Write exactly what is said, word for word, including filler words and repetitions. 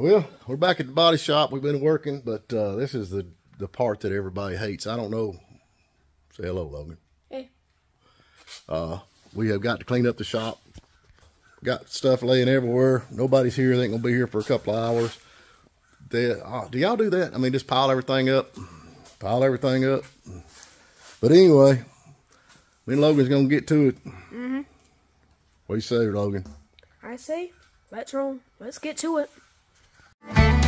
Well, we're back at the body shop. We've been working, but uh, this is the, the part that everybody hates. I don't know. Say hello, Logan. Hey. Uh, we have got to clean up the shop. Got stuff laying everywhere. Nobody's here. They ain't going to be here for a couple of hours. They, uh, do y'all do that? I mean, just pile everything up. Pile everything up. But anyway, me and Logan's going to get to it. Mm-hmm. What do you say, Logan? I say, let's roll. Let's get to it.